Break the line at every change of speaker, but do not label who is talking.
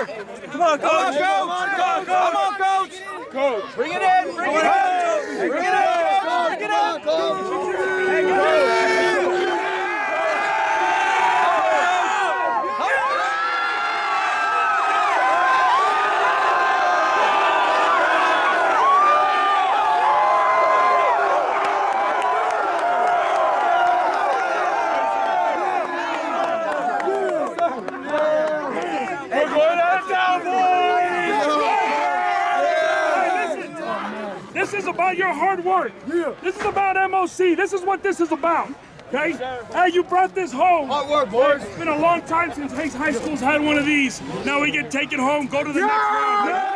work. Come on, coach. Come on, coach. Coach. Bring it in. Bring it in. Bring it in. Bring it in. Hey, go.
This is about your hard work. This is about MOC. This is what this is about. Okay? Hey, you brought this home.
Hard work, boys.
It's been a long time since Hays High School's had one of these. Now we get taken home, go to the next round.